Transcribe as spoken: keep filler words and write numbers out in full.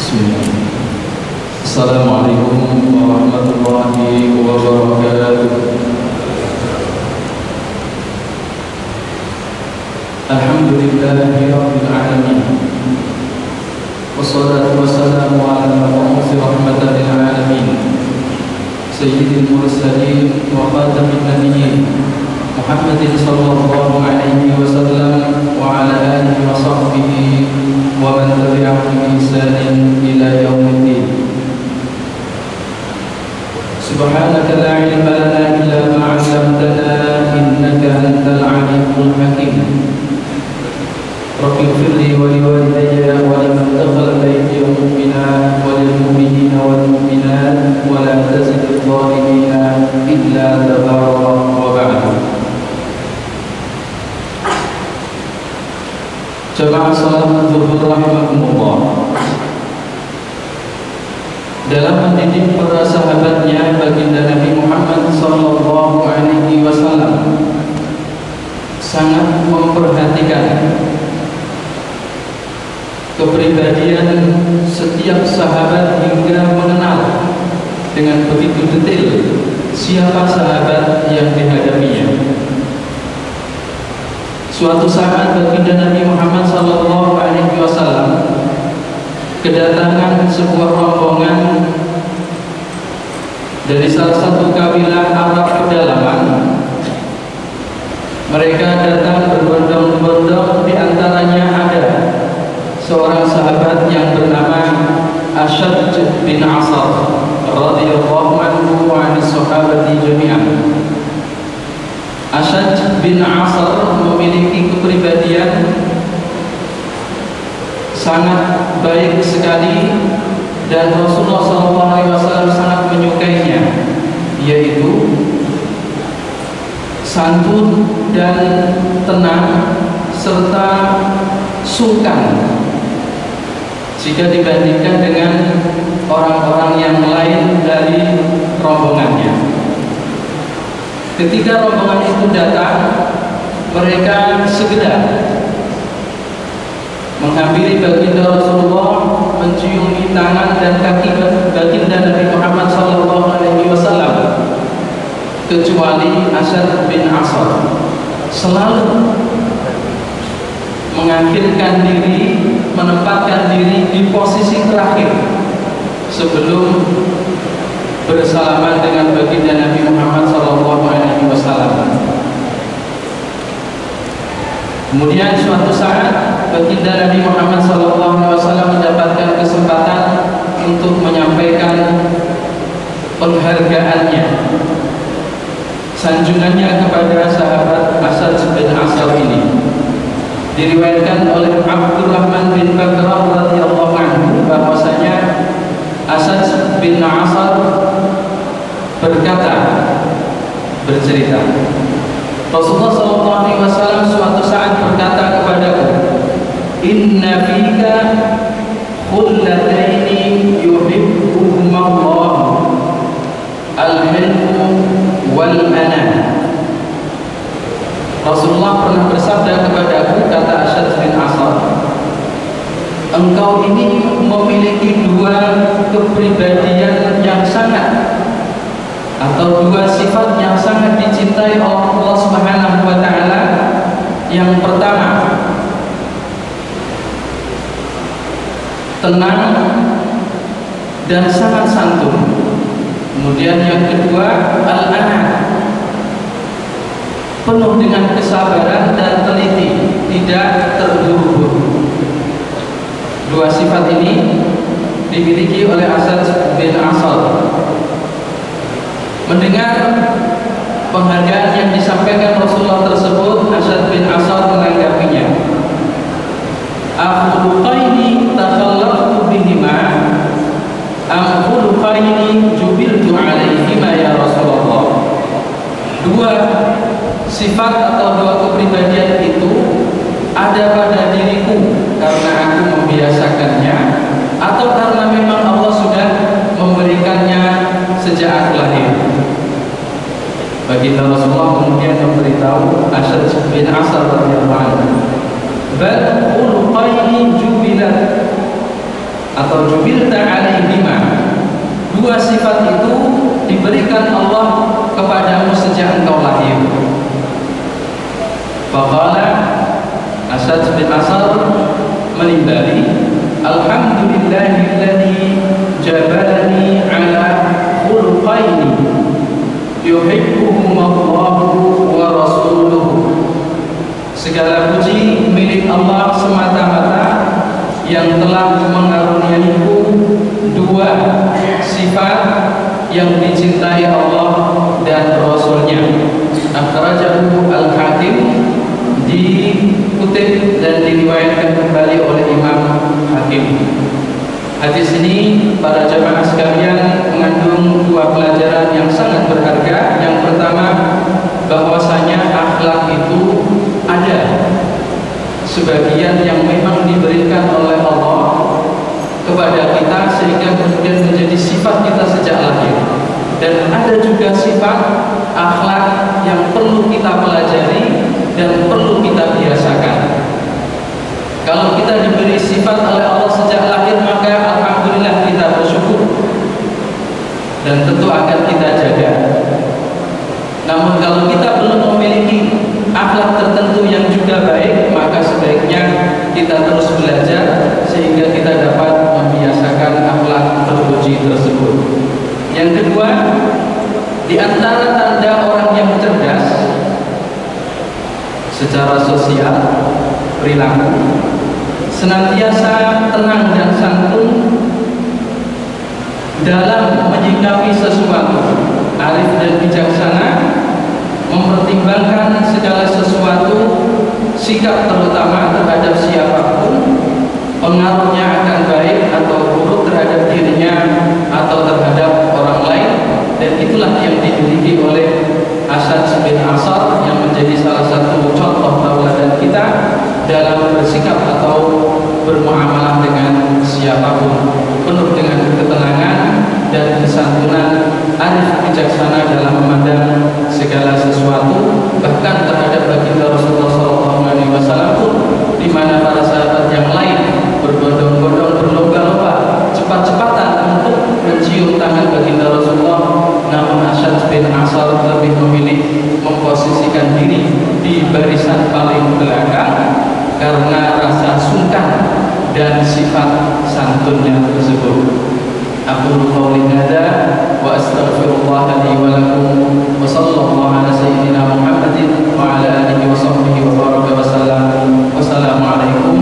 Bismillah. Assalamualaikum warahmatullahi wabarakatuh. Alhamdulillahi rabbil alamin. Wassalatu wassalamu ala mabu'uthi rahmatan lil alamin. Sayyidil mursalin wa khatamin nabiyyin Muhammadin sallallahu alaihi wasallam wa ala alihi wa sahbihi wa man tabi'ahum bi ihsanin ila yaumiddin. Subhanaka la ilma lana illa ma 'allamtana innaka antal alimul hakim. Rabbi ighfirli wa liwalidayya wa liman dakhala bayti mu'mina wa lil mu'minina wal mu'minat wa la tazid adh-dhalimina illa tabara wa ba'd. Jamaah salat zuhur rahimakumullah. Dalam mendidik para sahabatnya, baginda Nabi Muhammad sallallahu alaihi wasallam sangat memperhatikan kepribadian setiap sahabat hingga mengenal dengan begitu detail siapa sahabat yang dihadapinya. Suatu saat baginda Nabi Muhammad sallallahu alaihi wasallam kedatangan sebuah rombongan dari salah satu kabilah Arab pedalaman. Mereka datang berbondong-bondong, di antaranya ada seorang sahabat yang bernama Ashad bin Asar radhiyallahu anhu wa anis sahabati jami'an. Ashad bin Asar memiliki kepribadian sangat baik sekali dan Rasulullah shallallahu alaihi wasallam sangat menyukainya, yaitu santun dan tenang serta sungkan jika dibandingkan dengan orang-orang yang lain dari rombongannya. Ketika rombongan itu datang, mereka segera menghampiri baginda Rasulullah, menciumi tangan dan kaki baginda Nabi Muhammad sallallahu alaihi wasallam, kecuali Ashad bin Asar selalu mengakhirkan diri, menempatkan diri di posisi terakhir sebelum bersalaman dengan baginda Nabi Muhammad sallallahu alaihi wasallam. Kemudian suatu saat baginda Nabi Muhammad sallallahu alaihi wasallam mendapatkan kesempatan untuk menyampaikan penghargaannya, sanjungannya kepada sahabat Ashad bin Asar ini. Diriwayatkan oleh Abdurrahman bin Bakrah radhiyallahu anhu bahwasanya Ashad bin Asar berkata, bercerita, Rasulullah shallallahu alaihi wasallam suatu saat berkata kepadaku, Inna fika khullataini yuhibbuhumullah, al-hilmu wal-ana. Rasulullah pernah bersabda kepadaku, kata Ashad bin Asar, engkau ini memiliki dua kepribadian yang sangat, atau dua sifat yang sangat dicintai oleh Allah Subhanahu wa taala. Yang pertama, tenang dan sangat santun. Kemudian yang kedua, al-ana, penuh dengan kesabaran dan teliti, tidak terburu-buru. Dua sifat ini dimiliki oleh Ashad bin Asar. Mendengar penghargaan yang disampaikan Rasulullah tersebut, Ashad bin Asar menanggapinya, akhuluqaini takhallaqtu bihima am khuluqaini jubiltu alaihima ya Rasulullah. Dua sifat atau dua kepribadian itu ada pada diriku karena aku membiasakannya, atau karena memang Allah sudah memberikannya sejak aku lahir. Baginda Rasulullah kemudian memberitahu Ashad bin Asar radhiyallahu anhu, bal khuluqaini jubilat atau jubilta alaihima. Dua sifat itu diberikan Allah kepadamu sejak engkau lahir. Faqala Asad bin Asar menimbali, alhamdulillahilladzi jabalani ala khuluqaini yuhibbuhumullahu wa rasuluhu. Segala puji milik Allah semata-mata yang telah mengaruniaiku dua sifat yang dicintai Allah dan Rasulnya. Akhrajahu Al-Hakim, dikutip dan diriwayatkan kembali oleh Imam Hakim. Hadis ini para jamaah sekalian mengandung dua pelajaran yang sangat berharga. Yang pertama, bahwasanya akhlak itu ada sebagian yang memang diberikan oleh Allah kepada kita sehingga kemudian menjadi sifat kita sejak lahir, dan ada juga sifat akhlak yang perlu kita pelajari dan perlu kita biasakan. Kalau kita diberi sifat oleh Allah sejak lahir, maka alhamdulillah kita bersyukur dan tentu akan kita jaga. Namun kalau kita belum memiliki akhlak tertentu yang juga baik, maka sebaiknya kita terus belajar sehingga kita dapat membiasakan akhlak terpuji tersebut. Yang kedua, di antara tanda orang yang cerdas secara sosial perilaku, senantiasa tenang dan santun dalam menyikapi sesuatu, arif dan bijaksana, mempertimbangkan segala sesuatu, sikap terutama terhadap siapapun, pengaruhnya akan baik atau buruk terhadap dirinya atau terhadap orang lain. Dan itulah yang dimiliki oleh Asad bin Asar yang menjadi salah satu contoh tauladan kita dalam bersikap atau bermuamalah dengan siapapun, penuh dengan ketenangan dan kesantunan, arif bijaksana dalam memandang segala sesuatu, bahkan terhadap baginda Rasulullah shallallahu alaihi wasallam pun, di mana para sahabat yang lain berbondong-bondong berlomba-lomba cepat-cepatan untuk mencium tangan baginda Rasulullah, namun Asad bin Asar lebih memilih memposisikan diri di barisan paling belakang karena rasa sungkan dan sifat santunnya tersebut. Aku qauli hadza wa astaghfirullah li wa lakum wa sallallahu ala sayyidina Muhammadin wa ala alihi wa sahbihi wa baraka wa sallam. Wassalamu alaikum